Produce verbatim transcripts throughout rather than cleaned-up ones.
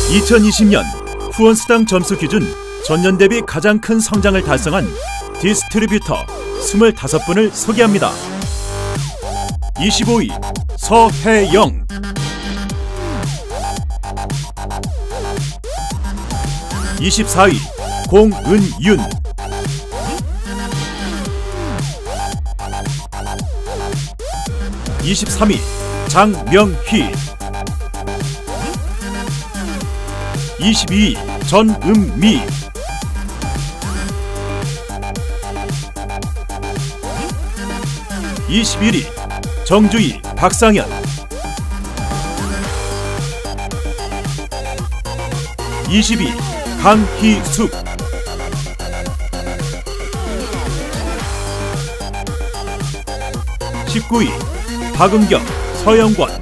이천이십 년 후원수당 점수 기준 전년 대비 가장 큰 성장을 달성한 디스트리뷰터 이십오 분을 소개합니다. 이십오 위 서혜영, 이십사 위 공은윤, 이십삼 위 장명희, 이십이 위 전은미, 이십일 위 정주희 박상현, 이십 위 강희숙, 십구 위 박은경 서영권,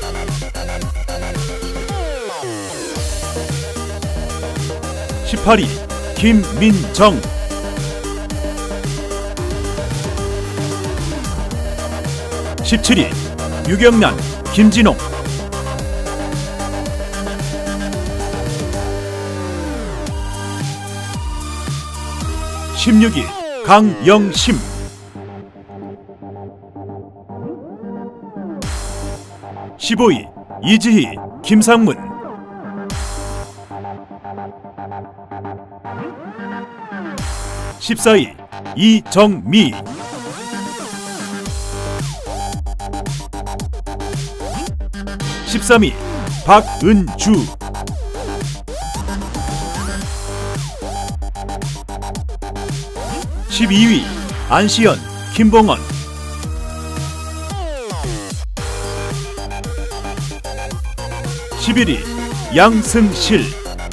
십팔 위 김민정, 십칠 위 유경란 김진홍, 십육 위 강영심, 십오 위 이지희 김상문, 십사 위 이정미, 십삼 위 박은주, 십이 위 안시연 김봉원, 십일 위 양승실,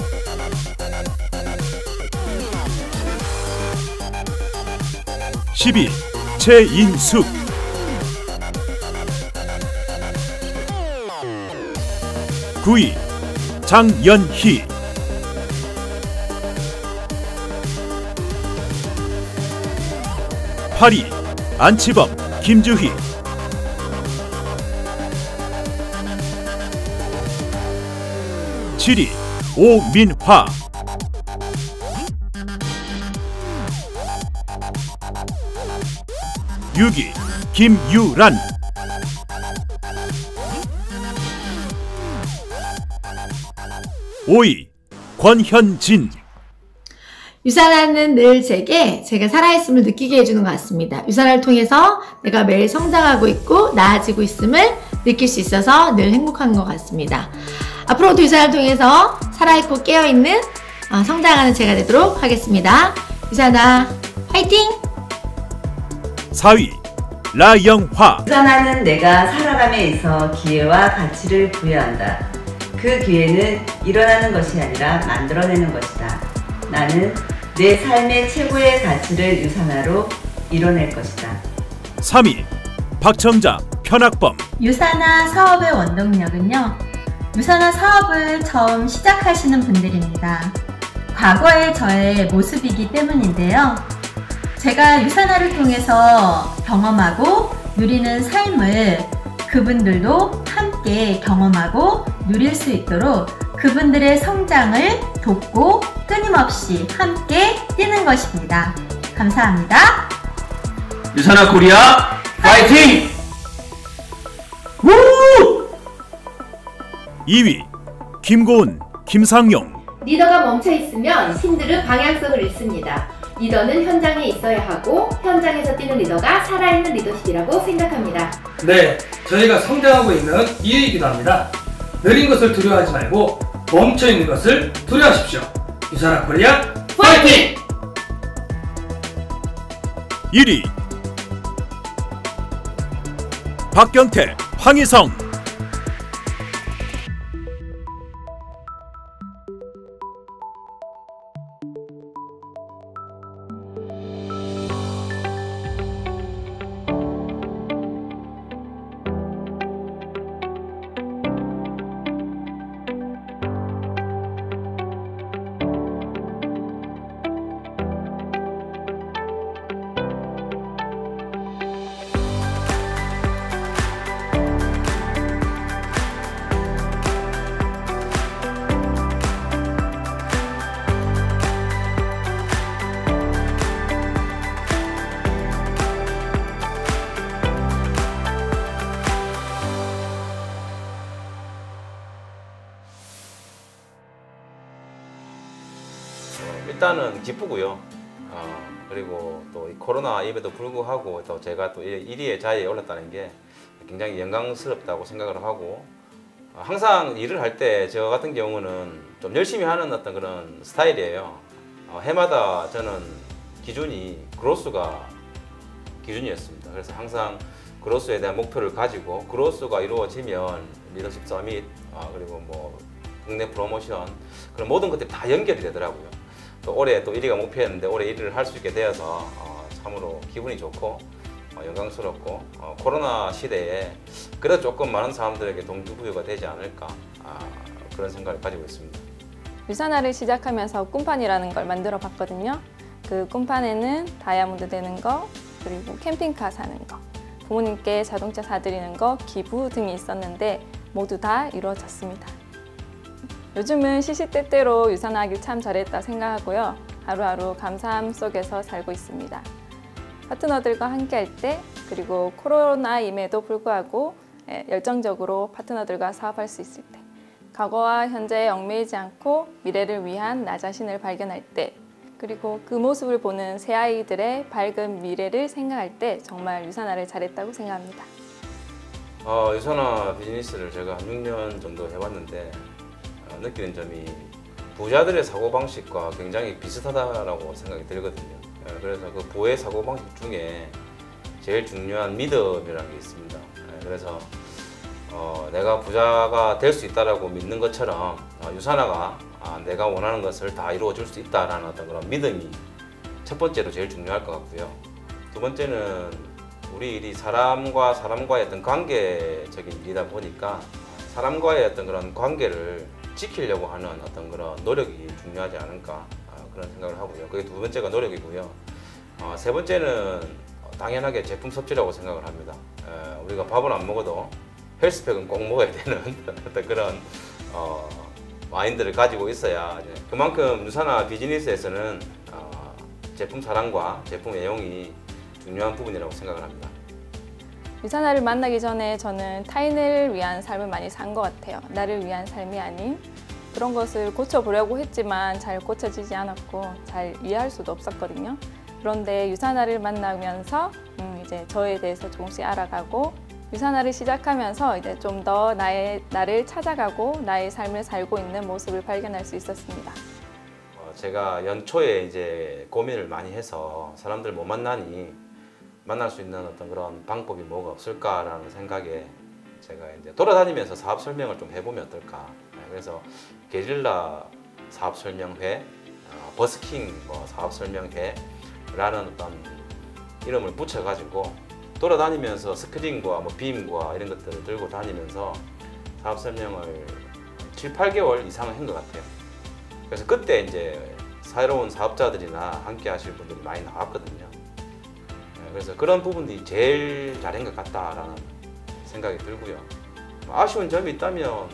십 위 최인숙, 구 위 장연희, 팔 위 안치범 김주희, 칠 위 오민화, 육 위 김유란, 오 위 권현진. 유산화는 늘 제게 제가 살아있음을 느끼게 해주는 것 같습니다. 유산화를 통해서 내가 매일 성장하고 있고 나아지고 있음을 느낄 수 있어서 늘 행복한 것 같습니다. 앞으로도 유산화를 통해서 살아있고 깨어있는 어, 성장하는 제가 되도록 하겠습니다. 유산화 화이팅! 사 위 라영화. 유산화는 내가 살아감에 있어 기회와 가치를 부여한다. 그 기회는 일어나는 것이 아니라 만들어내는 것이다. 나는 내 삶의 최고의 가치를 유산화로 이뤄낼 것이다. 삼 위 박청자 편학범. 유산화 사업의 원동력은요, 유산화 사업을 처음 시작하시는 분들입니다. 과거의 저의 모습이기 때문인데요. 제가 유산화를 통해서 경험하고 누리는 삶을 그분들도 함께 경험하고 누릴 수 있도록 그분들의 성장을 돕고 끊임없이 함께 뛰는 것입니다. 감사합니다. 유산화 코리아 파이팅! 우! 이 위 김고은 김상용. 리더가 멈춰있으면 팀들은 방향성을 잃습니다. 리더는 현장에 있어야 하고 현장에서 뛰는 리더가 살아있는 리더십이라고 생각합니다. 네, 저희가 성장하고 있는 이유이기도 합니다. 느린 것을 두려워하지 말고 멈춰있는 것을 두려워하십시오. 유산화 코리아 파이팅! 일 위 박경태 황희성. 일단은 기쁘고요. 어, 그리고 또 이 코로나임에도 불구하고 또 제가 또 일 위의 자리에 올랐다는 게 굉장히 영광스럽다고 생각을 하고, 어, 항상 일을 할 때 저 같은 경우는 좀 열심히 하는 어떤 그런 스타일이에요. 어, 해마다 저는 기준이 그로스가 기준이었습니다. 그래서 항상 그로스에 대한 목표를 가지고 그로스가 이루어지면 리더십 서밋, 어, 그리고 뭐 국내 프로모션, 그런 모든 것들이 다 연결이 되더라고요. 또 올해 또 일 위가 목표였는데 올해 일 위를 할 수 있게 되어서 어, 참으로 기분이 좋고 어, 영광스럽고, 어, 코로나 시대에 그래도 조금 많은 사람들에게 동기부여가 되지 않을까, 아, 그런 생각을 가지고 있습니다. 유산화를 시작하면서 꿈판이라는 걸 만들어 봤거든요. 그 꿈판에는 다이아몬드 되는 거, 그리고 캠핑카 사는 거, 부모님께 자동차 사드리는 거, 기부 등이 있었는데 모두 다 이루어졌습니다. 요즘은 시시때때로 유산화하길 참 잘했다 생각하고요. 하루하루 감사함 속에서 살고 있습니다. 파트너들과 함께 할 때, 그리고 코로나임에도 불구하고 열정적으로 파트너들과 사업할 수 있을 때, 과거와 현재에 얽매이지 않고 미래를 위한 나 자신을 발견할 때, 그리고 그 모습을 보는 새아이들의 밝은 미래를 생각할 때 정말 유산화를 잘했다고 생각합니다. 어, 유산화 비즈니스를 제가 한 육 년 정도 해봤는데 어, 느끼는 점이 부자들의 사고방식과 굉장히 비슷하다고 생각이 들거든요. 예, 그래서 그 부의 사고방식 중에 제일 중요한 믿음이라는 게 있습니다. 예, 그래서 어, 내가 부자가 될 수 있다고 믿는 것처럼 어, 유산화가 아, 내가 원하는 것을 다 이루어 줄 수 있다라는 어떤 그런 믿음이 첫 번째로 제일 중요할 것 같고요. 두 번째는 우리 일이 사람과 사람과의 어떤 관계적인 일이다 보니까 사람과의 어떤 그런 관계를 지키려고 하는 어떤 그런 노력이 중요하지 않을까, 아, 그런 생각을 하고요. 그게 두 번째가 노력이고요. 어, 세 번째는 당연하게 제품 섭취라고 생각을 합니다. 에, 우리가 밥은 안 먹어도 헬스팩은 꼭 먹어야 되는 어떤 그런 어, 마인드를 가지고 있어야, 그만큼 유산화 비즈니스에서는 어, 제품 사랑과 제품 애용이 중요한 부분이라고 생각을 합니다. 유산화를 만나기 전에 저는 타인을 위한 삶을 많이 산 것 같아요. 나를 위한 삶이 아닌 그런 것을 고쳐보려고 했지만 잘 고쳐지지 않았고 잘 이해할 수도 없었거든요. 그런데 유산화를 만나면서 음, 이제 저에 대해서 조금씩 알아가고, 유산화를 시작하면서 이제 좀 더 나의 나를 찾아가고 나의 삶을 살고 있는 모습을 발견할 수 있었습니다. 어, 제가 연초에 이제 고민을 많이 해서 사람들 못 만나니 만날 수 있는 어떤 그런 방법이 뭐가 없을까라는 생각에 제가 이제 돌아다니면서 사업 설명을 좀 해보면 어떨까. 그래서 게릴라 사업 설명회, 어, 버스킹 뭐 사업 설명회라는 어떤 이름을 붙여가지고 돌아다니면서 스크린과 뭐 빔과 이런 것들을 들고 다니면서 사업 설명을 칠, 팔 개월 이상을 한 것 같아요. 그래서 그때 이제 새로운 사업자들이나 함께 하실 분들이 많이 나왔거든요. 그래서 그런 부분들이 제일 잘한 것 같다라는 생각이 들고요. 아쉬운 점이 있다면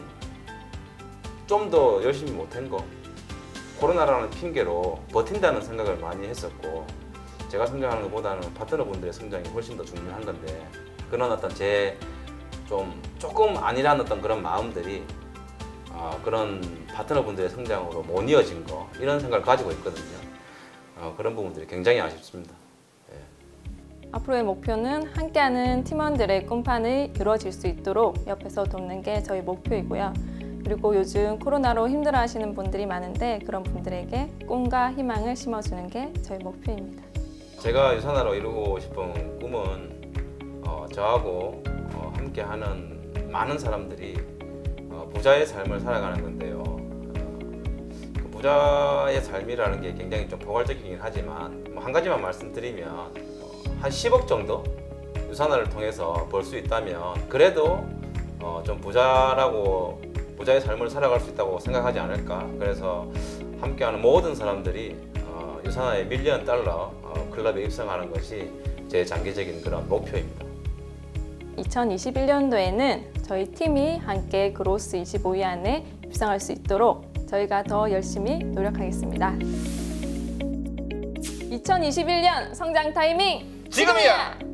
좀 더 열심히 못한 거, 코로나라는 핑계로 버틴다는 생각을 많이 했었고, 제가 성장하는 것보다는 파트너분들의 성장이 훨씬 더 중요한 건데, 그런 어떤 제 좀 조금 아니란 어떤 그런 마음들이 어, 그런 파트너분들의 성장으로 못 이어진 거, 이런 생각을 가지고 있거든요. 어, 그런 부분들이 굉장히 아쉽습니다. 예. 앞으로의 목표는 함께하는 팀원들의 꿈판이 이루어질 수 있도록 옆에서 돕는 게 저희 목표이고요. 그리고 요즘 코로나로 힘들어하시는 분들이 많은데 그런 분들에게 꿈과 희망을 심어주는 게 저희 목표입니다. 제가 유산화로 이루고 싶은 꿈은 어, 저하고 어, 함께하는 많은 사람들이 어, 부자의 삶을 살아가는 건데요. 어, 그 부자의 삶이라는 게 굉장히 좀 포괄적이긴 하지만 뭐 한 가지만 말씀드리면 어, 한 십억 정도 유산화를 통해서 벌 수 있다면 그래도 어, 좀 부자라고 부자의 삶을 살아갈 수 있다고 생각하지 않을까. 그래서 함께하는 모든 사람들이 어, 유산화의 밀리언 달러 어, 클럽에 입성하는 것이 제 장기적인 그런 목표입니다. 이천이십일 년도에는 저희 팀이 함께 그로스 이십오 위 안에 입성할 수 있도록 저희가 더 열심히 노력하겠습니다. 이천이십일 년 성장 타이밍 지금이야!